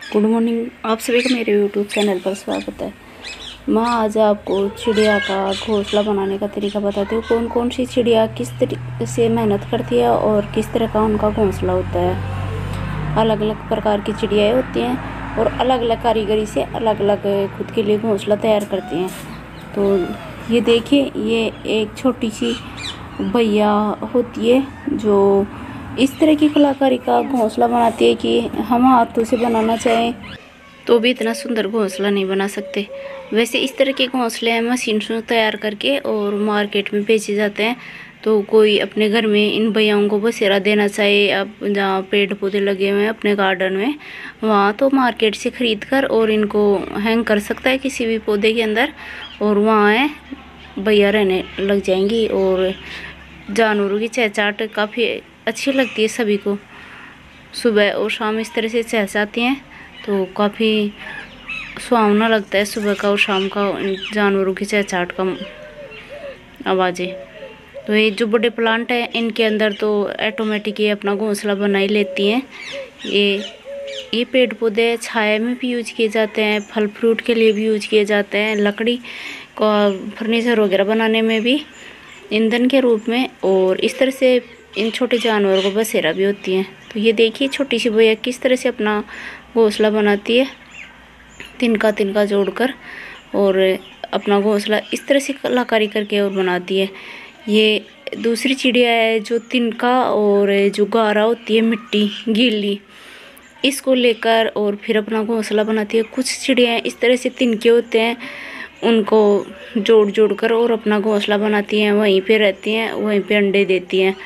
Good morning, आप सभी का मेरे यूट्यूब चैनल पर स्वागत है। मैं आज आपको चिड़िया का घोंसला बनाने का तरीका बताती हूँ। कौन कौन सी चिड़िया किस तरीके से मेहनत करती है और किस तरह का उनका घोंसला होता है। अलग अलग प्रकार की चिड़ियाँ होती हैं और अलग अलग कारीगरी से अलग अलग खुद के लिए घोंसला तैयार करती हैं। तो ये देखिए, ये एक छोटी सी भैया होती है जो इस तरह की कलाकारी का घोंसला बनाती है कि हम हाथों से बनाना चाहें तो भी इतना सुंदर घोंसला नहीं बना सकते। वैसे इस तरह के घोंसले हैं मशीन से तैयार करके और मार्केट में बेचे जाते हैं। तो कोई अपने घर में इन भैयाओं को बसेरा देना चाहे, अब जहाँ पेड़ पौधे लगे हुए हैं अपने गार्डन में, वहाँ तो मार्केट से ख़रीद कर और इनको हैंग कर सकता है किसी भी पौधे के अंदर, और वहाँ भैया रहने लग जाएंगी। और जानवरों की चहचहाट काफ़ी अच्छी लगती है सभी को। सुबह और शाम इस तरह से चहचहाती हैं तो काफ़ी सुहावना लगता है सुबह का और शाम का जानवरों की चहचहाट का आवाज़ें। तो ये जो बड़े प्लांट हैं इनके अंदर तो ऑटोमेटिक ये अपना घोंसला बना ही लेती हैं। ये पेड़ पौधे छाया में भी यूज किए जाते हैं, फल फ्रूट के लिए भी यूज किए जाते हैं, लकड़ी का फर्नीचर वगैरह बनाने में भी ईंधन के रूप में, और इस तरह से इन छोटे जानवरों को बसेरा भी होती हैं। तो ये देखिए छोटी सी भैया किस तरह से अपना घोंसला बनाती है, तिनका तिनका जोड़कर, और अपना घोंसला इस तरह से कलाकारी करके और बनाती है। ये दूसरी चिड़िया है जो तिनका और जो गारा होती है मिट्टी गीली, इसको लेकर और फिर अपना घोंसला बनाती है। कुछ चिड़िया इस तरह से तिनके होते हैं, उनको जोड़ जोड़ कर और अपना घोंसला बनाती हैं, वहीं पे रहती हैं, वहीं पे अंडे देती हैं।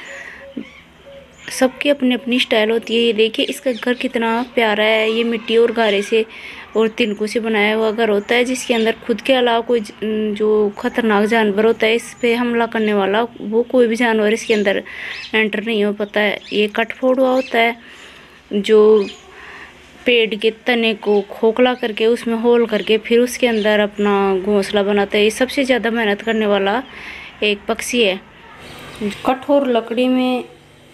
सबकी अपनी अपनी स्टाइल होती है। ये देखिए इसका घर कितना प्यारा है। ये मिट्टी और गारे से और तिनकों से बनाया हुआ घर होता है, जिसके अंदर खुद के अलावा कोई जो खतरनाक जानवर होता है, इस पे हमला करने वाला, वो कोई भी जानवर इसके अंदर एंटर नहीं हो पाता है। ये कटफोड़ हुआ होता है जो पेड़ के तने को खोखला करके उसमें होल करके फिर उसके अंदर अपना घोंसला बनाता है। ये सबसे ज़्यादा मेहनत करने वाला एक पक्षी है। कठोर लकड़ी में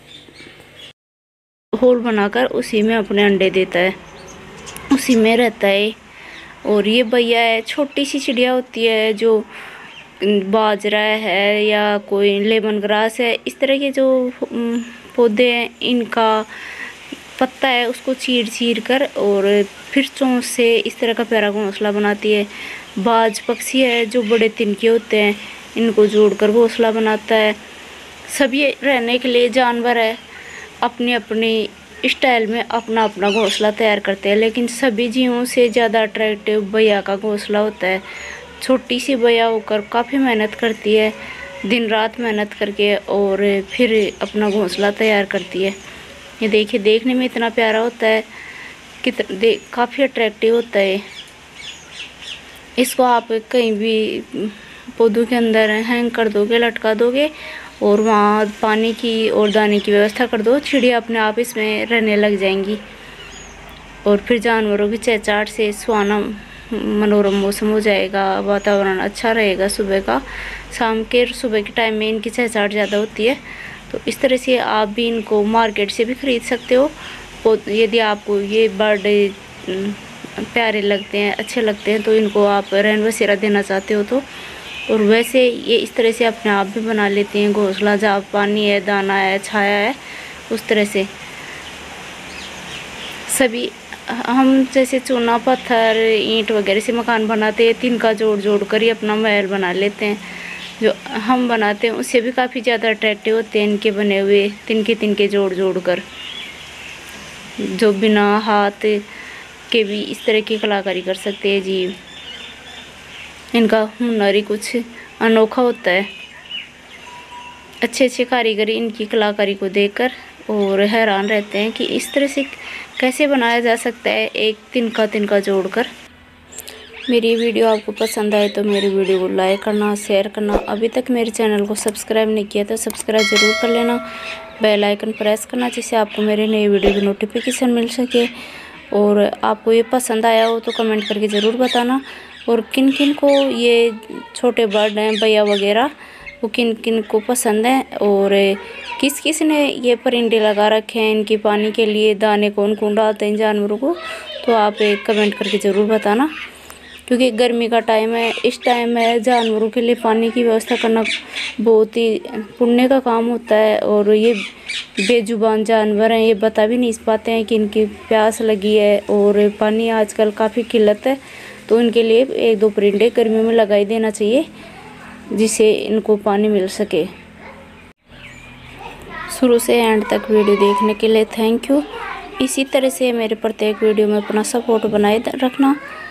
होल बनाकर उसी में अपने अंडे देता है, उसी में रहता है। और ये भैया है, छोटी सी चिड़िया होती है जो बाजरा है या कोई लेमन ग्रास है, इस तरह के जो पौधे हैं इनका पत्ता है उसको चीर चीर कर और फिर चोंच से इस तरह का प्यारा घोंसला बनाती है। बाज पक्षी है जो बड़े तिनके होते हैं, इनको जोड़कर घोंसला बनाता है। सभी रहने के लिए जानवर है, अपनी अपनी स्टाइल में अपना अपना घोंसला तैयार करते हैं, लेकिन सभी जीवों से ज़्यादा अट्रैक्टिव भैया का घोंसला होता है। छोटी सी भैया होकर काफ़ी मेहनत करती है, दिन रात मेहनत करके और फिर अपना घोंसला तैयार करती है। ये देखिए देखने में इतना प्यारा होता है, काफ़ी अट्रैक्टिव होता है। इसको आप कहीं भी पौधों के अंदर हैंग कर दोगे, लटका दोगे और वहाँ पानी की और दाने की व्यवस्था कर दो, चिड़िया अपने आप इसमें रहने लग जाएंगी। और फिर जानवरों की चहचहाट से सुहाना मनोरम मौसम हो जाएगा, वातावरण अच्छा रहेगा सुबह का। शाम के सुबह के टाइम में इनकी चहचहाट ज़्यादा होती है। तो इस तरह से आप भी इनको मार्केट से भी ख़रीद सकते हो। यदि आपको ये बर्ड प्यारे लगते हैं, अच्छे लगते हैं, तो इनको आप रहन बसेरा देना चाहते हो तो। और वैसे ये इस तरह से अपने आप भी बना लेते हैं घोंसला, जहाँ पानी है, दाना है, छाया है, उस तरह से। सभी हम जैसे चूना पत्थर ईंट वगैरह से मकान बनाते हैं, तिनका जोड़ जोड़ कर ही अपना महल बना लेते हैं। जो हम बनाते हैं उससे भी काफ़ी ज़्यादा अट्रैक्टिव होते हैं इनके बने हुए तिनके तिनके जोड़ जोड़ कर, जो बिना हाथ के भी इस तरह की कलाकारी कर सकते हैं जीव। इनका हुनर ही कुछ अनोखा होता है। अच्छे अच्छे कारीगरी इनकी कलाकारी को देखकर और हैरान रहते हैं कि इस तरह से कैसे बनाया जा सकता है एक तिनका तिनका जोड़कर। मेरी वीडियो आपको पसंद आए तो मेरी वीडियो को लाइक करना, शेयर करना। अभी तक मेरे चैनल को सब्सक्राइब नहीं किया तो सब्सक्राइब ज़रूर कर लेना, बेल आइकन प्रेस करना, जिससे आपको मेरे नए वीडियो की नोटिफिकेशन मिल सके। और आपको ये पसंद आया हो तो कमेंट करके ज़रूर बताना। और किन किन को ये छोटे बर्ड हैं भैया वगैरह, वो किन किन को पसंद हैं, और किस किस ने ये परिंदे लगा रखे हैं इनके पानी के लिए, दाने कौन कौन डालते हैं जानवरों को, तो आप एक कमेंट करके ज़रूर बताना, क्योंकि गर्मी का टाइम है। इस टाइम में जानवरों के लिए पानी की व्यवस्था करना बहुत ही पुण्य का काम होता है। और ये बेजुबान जानवर हैं, ये बता भी नहीं पाते हैं कि इनकी प्यास लगी है, और पानी आजकल काफ़ी किल्लत है। तो इनके लिए 1-2 परिंदे गर्मी में लगाई देना चाहिए, जिससे इनको पानी मिल सके। शुरू से एंड तक वीडियो देखने के लिए थैंक यू। इसी तरह से मेरे प्रत्येक वीडियो में अपना सपोर्ट बनाए रखना।